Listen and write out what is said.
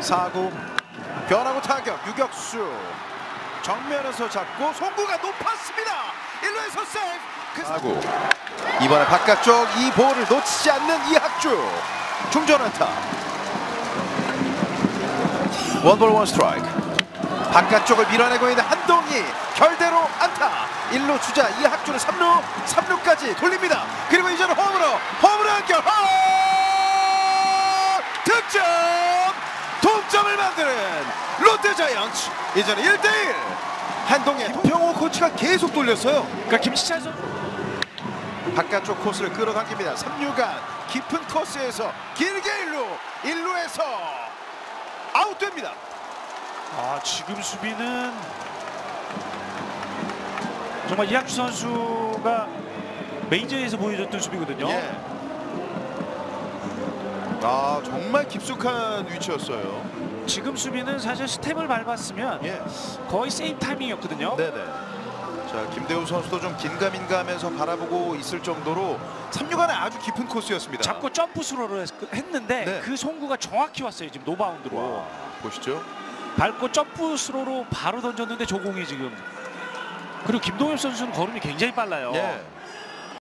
4구 변하고 타격 유격수 정면에서 잡고 송구가 높았습니다. 1루에서 세이프. 4구 이번에 바깥쪽 이 볼을 놓치지 않는 이학주 중전 안타. 원볼 원 스트라이크. 바깥쪽을 밀어내고 있는 한동희 결대로 안타. 1루 주자 이학주는 3루까지 돌립니다. 그리고 이제는 홈으로 연결. 득점! 동점을 만드는 롯데자이언츠. 이제는 1대1. 한동희 김평호 코치가 계속 돌렸어요. 그러니까 김시찬 선수 바깥쪽 코스를 끌어당깁니다. 3루간 깊은 코스에서 길게 1루에서 아웃됩니다. 지금 수비는 정말 이학주 선수가 메이저에서 보여줬던 수비거든요. 예. 정말 깊숙한 위치였어요. 지금 수비는 사실 스텝을 밟았으면 예. 거의 세임 타이밍이었거든요. 네네. 자, 김대우 선수도 좀 긴가민가하면서 바라보고 있을 정도로 3루간에 아주 깊은 코스였습니다. 잡고 점프 스로를 했는데 네. 그 송구가 정확히 왔어요. 지금 노바운드로. 보시죠. 밟고 점프 스로로 바로 던졌는데 조공이 지금. 그리고 김동엽 선수는 걸음이 굉장히 빨라요. 예.